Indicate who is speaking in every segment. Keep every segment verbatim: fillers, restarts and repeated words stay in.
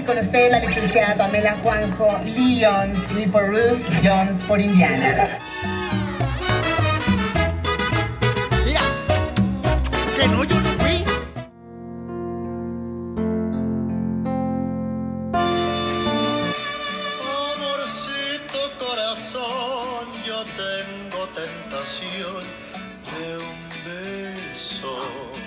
Speaker 1: con ustedes la licenciada Pamela Juanjo Lyons, Lee por Ruth, Jones por Indiana.
Speaker 2: Mira, que no, yo no fui.
Speaker 3: Amorcito corazón, yo tengo tentación de un beso.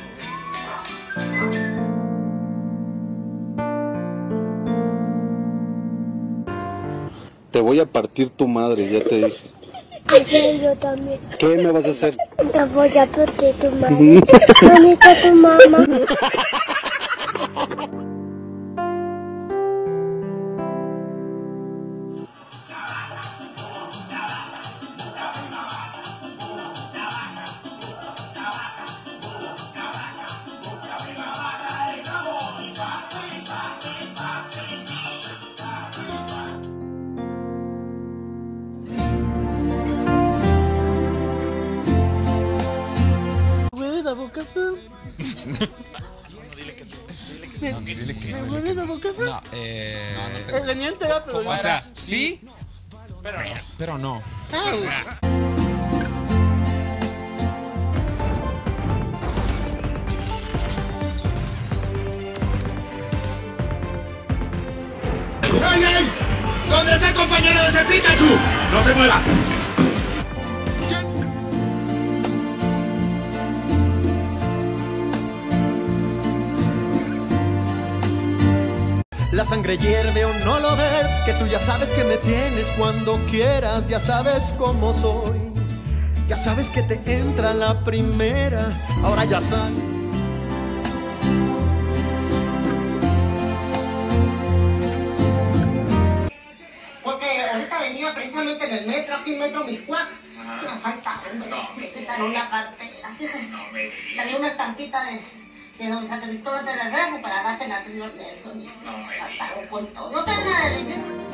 Speaker 4: Te voy a partir tu madre, ya te dije.
Speaker 5: Hacer yo también.
Speaker 4: ¿Qué me vas a hacer?
Speaker 5: Te voy a partir tu madre. ¿Dónde está tu mamá?
Speaker 2: La boca azul.
Speaker 6: Dile que dile que
Speaker 2: Sí.
Speaker 6: no, dile que
Speaker 2: ¿Me huele la boca azul?
Speaker 7: No, eh...
Speaker 6: No, no te-
Speaker 2: Eh, venía entera, pero...
Speaker 7: O sea, sí,
Speaker 6: Pero no.
Speaker 7: pero no.
Speaker 2: Au.
Speaker 8: ¡Ey, ey! ¿Dónde está el compañero de ese Pikachu? ¡No te muevas!
Speaker 3: La sangre hierve o no lo ves, que tú ya sabes que me tienes cuando quieras, ya sabes cómo soy, ya sabes que te entra la primera, ahora ya sabes.
Speaker 9: Porque ahorita venía precisamente en el metro, aquí en Metro Miscuac, me asaltaron, me, me quitaron la cartera, fíjese. Traía una estampita de, de don San Cristóbal de la Reja para dársela al señor Nelson y me asaltaron con todo. No trae nada de dinero.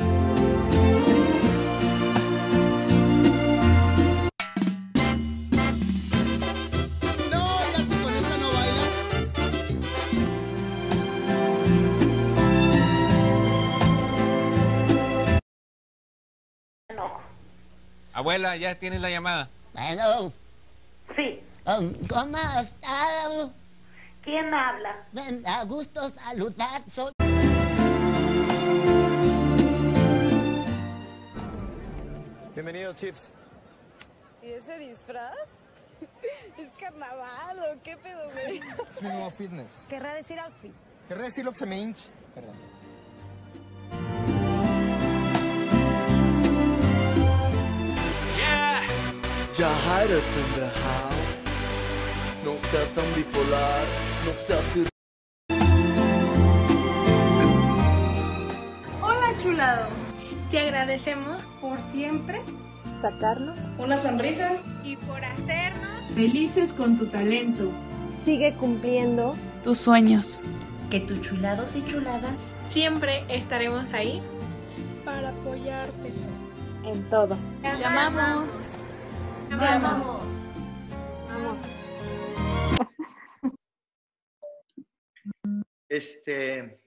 Speaker 2: No, ya si con esta no bailas.
Speaker 7: Abuela, ya tienes la llamada.
Speaker 10: Bueno,
Speaker 11: Sí,
Speaker 10: um, ¿cómo está?
Speaker 11: ¿quién habla?
Speaker 10: Me da gusto saludar. Soy...
Speaker 3: Bienvenido, Chips.
Speaker 12: ¿Y ese disfraz? ¿Es carnaval o qué pedo, güey?
Speaker 3: Es mi nuevo fitness.
Speaker 12: Querrá decir outfit.
Speaker 3: Querré decir lo que se me hincha. Perdón.
Speaker 2: Ya Jairus in the house. No seas tan bipolar, no seas ir-
Speaker 12: Hola, chulado. Te agradecemos por siempre sacarnos una sonrisa y por hacernos felices con tu talento.
Speaker 5: Sigue cumpliendo.
Speaker 12: Tus sueños.
Speaker 11: Que tus chulados y chulada
Speaker 12: Siempre estaremos ahí para apoyarte
Speaker 5: En todo.
Speaker 12: Te amamos. Te amamos.
Speaker 5: Vamos.
Speaker 13: Este.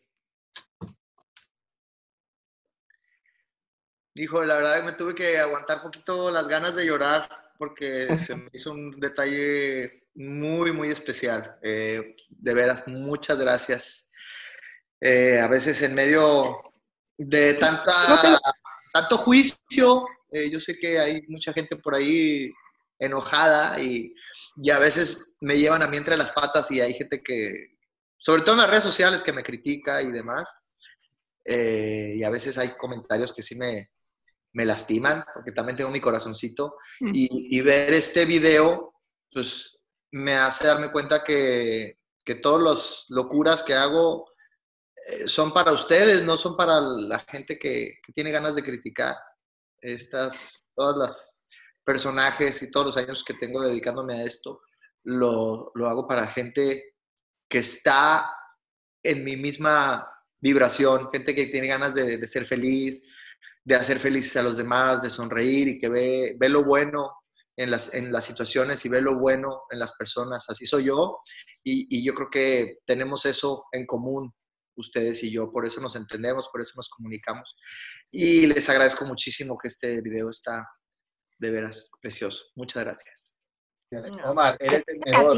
Speaker 13: Dijo, la verdad me tuve que aguantar poquito las ganas de llorar porque se me hizo un detalle muy, muy especial. Eh, de veras, muchas gracias. Eh, a veces en medio de tanta, tanto juicio, eh, yo sé que hay mucha gente por ahí enojada y, y a veces me llevan a mí entre las patas y hay gente que, sobre todo en las redes sociales, que me critica y demás. Eh, y a veces hay comentarios que sí me, me lastiman, porque también tengo mi corazoncito. Y, y ver este video, pues me hace darme cuenta que, que todas las locuras que hago eh, son para ustedes, no son para la gente que, que tiene ganas de criticar. Estas, todas las personajes y todos los años que tengo dedicándome a esto, lo, lo hago para gente que está en mi misma vibración, gente que tiene ganas de, de ser feliz, de hacer felices a los demás, de sonreír y que ve, ve lo bueno en las, en las situaciones y ve lo bueno en las personas. Así soy yo y, y yo creo que tenemos eso en común, ustedes y yo, por eso nos entendemos, por eso nos comunicamos. Y les agradezco muchísimo que este video está de veras precioso. Muchas gracias.
Speaker 14: Omar, eres el mejor.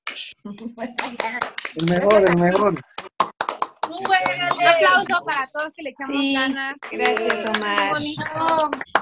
Speaker 15: El mejor, el mejor.
Speaker 12: Un aplauso para todos que le echamos
Speaker 16: Sí,
Speaker 12: ganas.
Speaker 16: gracias, Omar.
Speaker 12: Bonito.